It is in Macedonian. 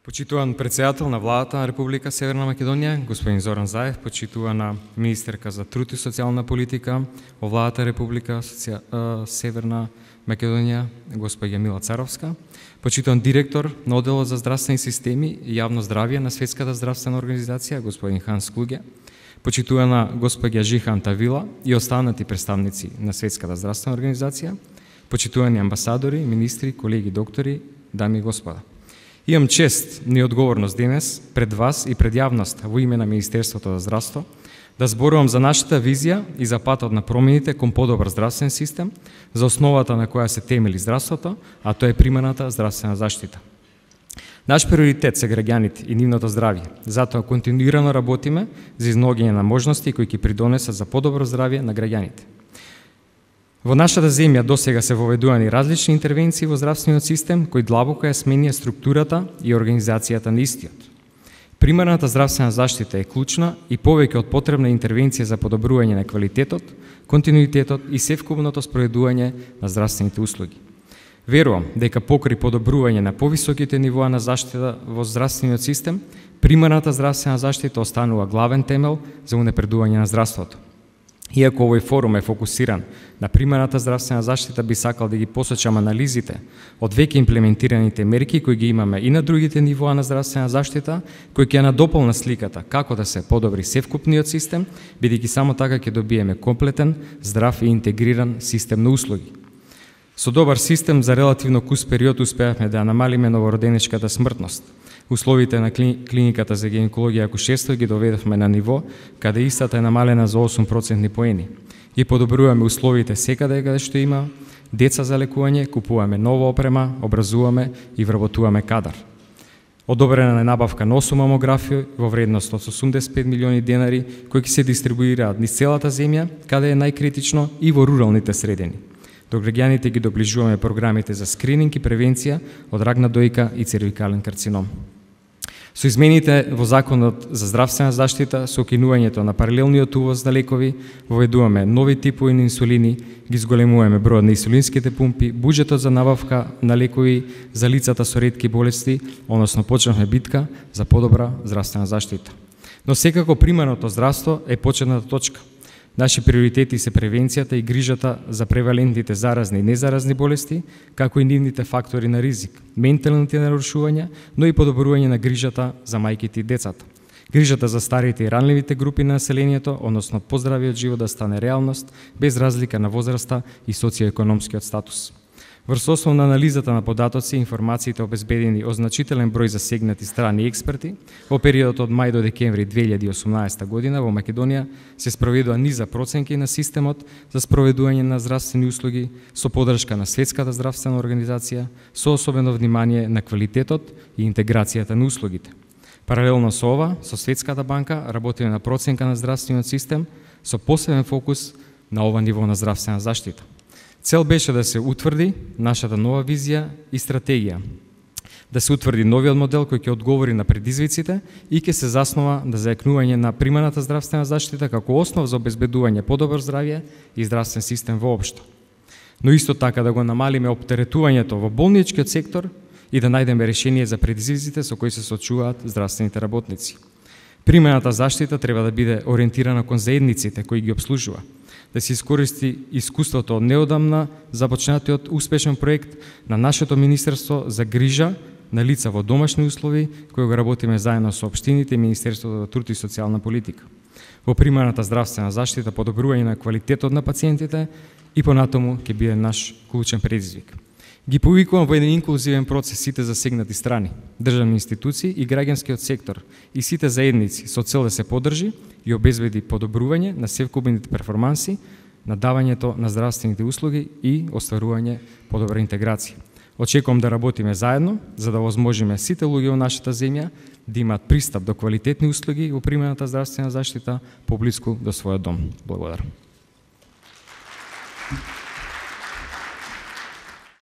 Почитуван председател на владата на Република Северна Македонија, господин Зоран Заев, почитувана министерка за труд и социјална политика во владата Република Северна Македонија, госпоѓа Мила Царовска, почитуван директор на одделот за здравствени системи и јавно здравје на Светската здравствена организација, господин Ханс Клуге, почитувана госпоѓа Жихан Тавила и останати представници на Светската здравствена организација, почитувани амбасадори, министри, колеги доктори, дами и господа. Имам чест и одговорност денес пред вас и пред јавноста во име на Министерството за здравство да зборувам за нашата визија и за патот на промените кон подобар здравствен систем, за основата на која се темели здравството, а тоа е приманата здравствена заштита. Наш приоритет се граѓаните и нивното здравје, затоа континуирано работиме за изнаоѓање на можности кои ќе придонесат за подобро здравје на граѓаните. Во нашата земја досега се воведувани различни интервенции во здравствениот систем кои длабоко ја сменија структурата и организацијата на истиот. Примарната здравствена заштита е клучна и повеќе од потребна интервенција за подобрување на квалитетот, континуитетот и севкупното спроведување на здравствените услуги. Верувам дека покрај подобрување на повисоките нивоа на заштита во здравствениот систем, примарната здравствена заштита останува главен темел за унапредување на здравството. Иако овој форум е фокусиран на примарната здравствена заштита, би сакал да ги посочам анализите од веќе имплементираните мерки кои ги имаме и на другите нивоа на здравствена заштита, кои ќе надополнат сликата како да се подобри севкупниот систем, бидејќи само така ќе добиеме комплетен, здрав и интегриран систем на услуги. Со добар систем за релативно кус период успеавме да намалиме новороденичката смртност. Условите на клиниката за гинекологија и акушерство ги доведовме на ниво каде истата е намалена за 8% поени. Ги подобруваме условите секаде каде што има деца за лекување, купуваме нова опрема, образуваме и вработуваме кадар. Одобрена е набавка на 8 мамографии во вредност од 85 милиони денари, кои ќе се дистрибуираат низ целата земја, каде е најкритично и во руралните средини. До граѓаните ги доближуваме програмите за скрининг и превенција од рак на дојка и цервикален карцином. Со измените во Законот за здравствена заштита, со укинувањето на паралелниот увоз на лекови, воведуваме нови типови на инсулини, ги зголемуваме бројот на инсулинските пумпи, буџетот за набавка на лекови за лицата со ретки болести, односно почнавме битка за подобра здравствена заштита. Но секако примарното здравство е почетната точка. Наши приоритети се превенцијата и грижата за превалентните заразни и незаразни болести, како и нивните фактори на ризик, менталните нарушувања, но и подобрување на грижата за мајките и децата. Грижата за старите и ранливите групи на населението, односно поздравиот живот да стане реалност, без разлика на возраста и социоекономскиот статус. Врз основа на анализата на податоци и информациите обезбедени од значителен број засегнати страни и експерти, во периодот од мај до декември 2018 година во Македонија се спроведува низа проценки на системот за спроведување на здравствени услуги со поддршка на Светската здравствена организација, со особено внимание на квалитетот и интеграцијата на услугите. Паралелно со ова, со Светската банка работиме на проценка на здравствениот систем со посебен фокус на ова ниво на здравствена заштита. Цел беше да се утврди нашата нова визија и стратегија, да се утврди новиот модел кој ќе одговори на предизвиците и ќе се заснова на зајакнување на приманата здравствена заштита како основ за обезбедување подобар здравје и здравствен систем воопшто. Но исто така да го намалиме оптеретувањето во болничкиот сектор и да најдеме решение за предизвиците со кои се соочуваат здравствените работници. Приманата заштита треба да биде ориентирана кон заедниците кои ги обслужува, да се искористи искуството од неодамна започнатиот успешен проект на нашето Министерство за грижа на лица во домашни услови, кој го работиме заедно со општините и Министерството за труд и социјална политика. Во приманата здравствена заштита, подобрување на квалитетот на пациентите и понатаму ќе биде наш клучен предизвик. Ги повикувам во еден инклузивен процес сите засегнати страни, државни институции и граѓанскиот сектор и сите заедници со цел да се поддржи и обезбеди подобрување на севкупните перформанси, на давањето на здравствените услуги и остварување подобра интеграција. Очекувам да работиме заедно за да возможиме сите луѓе во нашата земја да имаат пристап до квалитетни услуги во приманата здравствена заштита поблиску до својот дом. Благодарам.